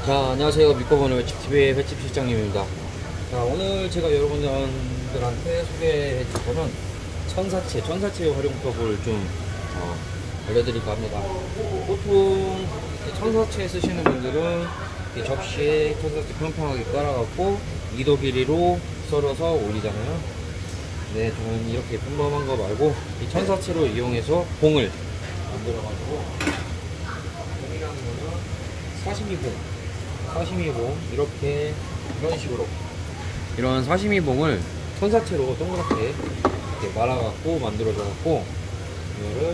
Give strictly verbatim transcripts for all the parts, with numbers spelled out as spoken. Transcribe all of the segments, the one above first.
자, 안녕하세요. 믿고 보는 횟집티비의 횟집 실장님입니다. 자, 오늘 제가 여러분들한테 소개해 줄 거는 천사채, 천사채 활용법을 좀 어, 알려드릴까 합니다. 보통 천사채 쓰시는 분들은 접시에 천사채 평평하게 깔아갖고 이 도 길이로 썰어서 올리잖아요. 네, 저는 이렇게 평범한 거 말고 이 천사채로 이용해서 봉을 만들어가지고, 봉이라는 거는 사시미 봉, 사시미 봉, 이렇게 이런 식으로 이런 사시미 봉을 천사채로 동그랗게 이렇게 말아갖고 만들어져 갖고, 이거를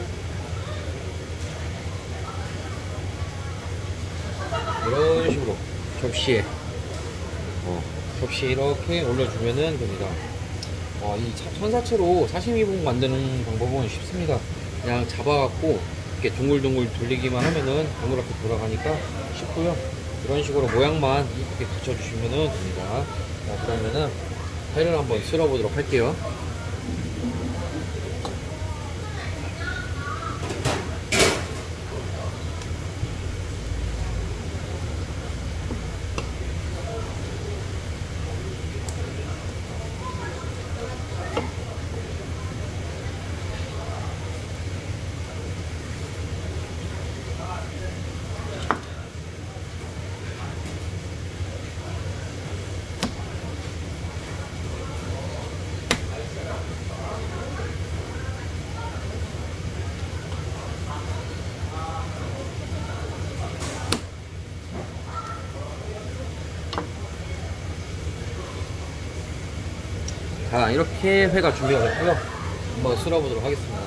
이런 식으로 접시에 어, 접시에 이렇게 올려주면은 됩니다. 어, 이 천사채로 사시미봉 만드는 방법은 쉽습니다. 그냥 잡아갖고 이렇게 동글동글 돌리기만 하면은 동그랗게 돌아가니까 쉽고요. 이런 식으로 모양만 이렇게 붙여주시면은 됩니다. 자, 그러면은 회를 한번 쓸어 보도록 할게요. 자, 이렇게 회가 준비가 됐고요. 한번 쓸어 보도록 하겠습니다.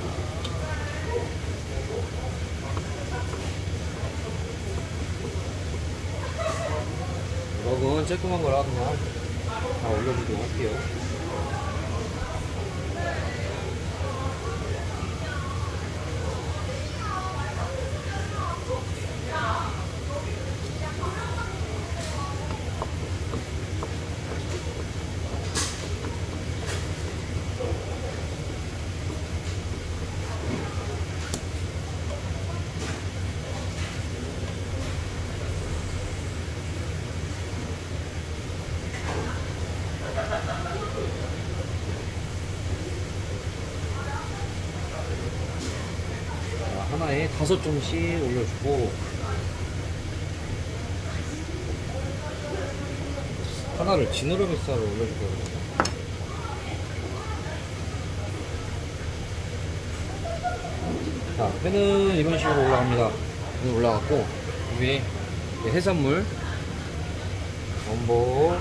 이건 쬐끔한 거라 그냥 다 올려주도록 할게요. 하나에 다섯 점씩 올려주고, 하나를 지느러미 쌀을 올려줄 거예요. 자, 회는 이런 식으로 올라갑니다. 올라갔고, 위에 해산물 전복,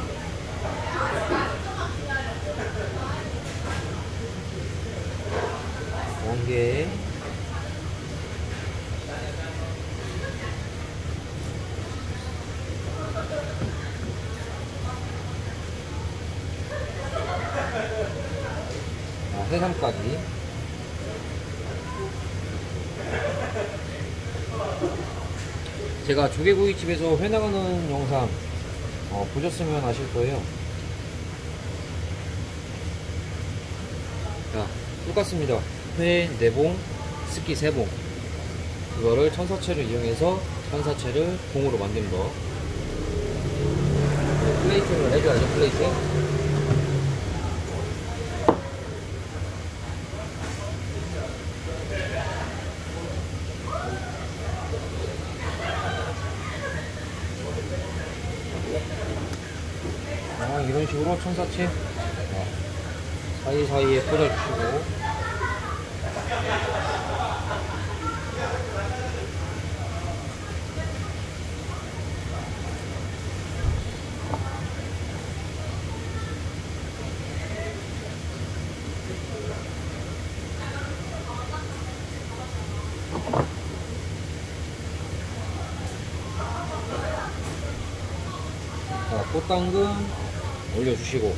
멍게, 해삼까지. 제가 조개구이집에서 회 나가는 영상 어, 보셨으면 아실 거예요. 자, 똑같습니다. 회 네 봉, 스키 세 봉. 이거를 천사채를 이용해서 천사채를 봉으로 만든 거. 플레이팅을 해줘야죠, 플레이팅. 아, 이런 식으로 천사채 아, 사이사이에 꽂아주시고, 자, 꽃당근 올려주시고,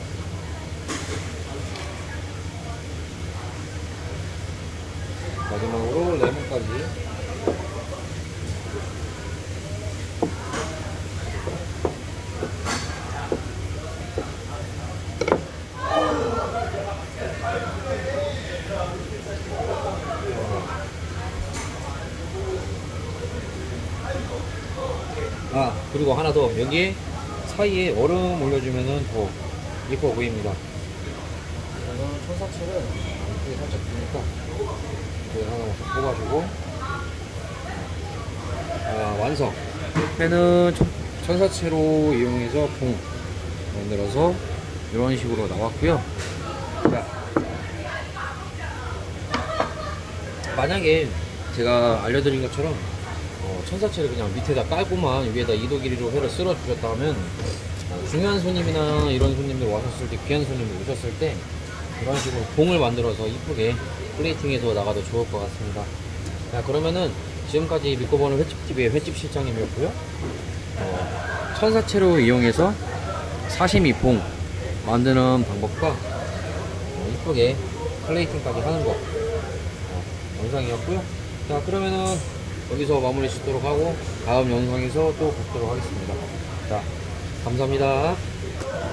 마지막으로 레몬까지. 아, 그리고 하나 더. 여기에 사이에 얼음 올려주면은 더 예뻐 보입니다. 저는 천사채를 이렇게 살짝 두니까 이렇게 하나 뽑아주고, 아, 완성. 옆에는 천- 천사채로 이용해서 봉 만들어서 이런 식으로 나왔고요. 자, 만약에 제가 알려드린 것처럼 어, 천사채를 그냥 밑에다 깔고만 위에다 이도 길이로 회를 쓸어 주셨다면 어, 중요한 손님이나 이런 손님들 오셨을 때, 귀한 손님들 오셨을 때 이런 식으로 봉을 만들어서 이쁘게 플레이팅해서 나가도 좋을 것 같습니다. 자, 그러면은 지금까지 믿고 보는 횟집티비의 횟집 실장님이었고요. 어, 천사채로 이용해서 사시미 봉 만드는 방법과 어, 이쁘게 플레이팅까지 하는 거 어, 영상이었고요. 자, 그러면은 여기서 마무리 짓도록 하고 다음 영상에서 또 뵙도록 하겠습니다. 자, 감사합니다.